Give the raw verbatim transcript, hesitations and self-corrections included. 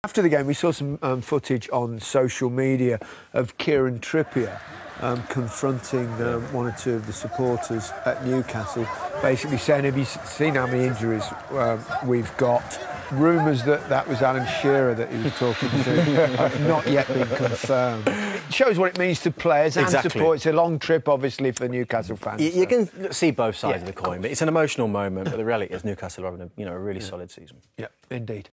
After the game, we saw some um, footage on social media of Kieran Trippier um, confronting um, one or two of the supporters at Newcastle, basically saying, have you seen how many injuries um, we've got? Rumours that that was Alan Shearer that he was talking to have not yet been confirmed. It shows what it means to players and exactly. support. It's a long trip, obviously, for Newcastle fans. You, so. you can see both sides Yeah, of the coin, but it's an emotional moment. But the reality is Newcastle are having a, you know, a really yeah. solid season. Yeah, indeed.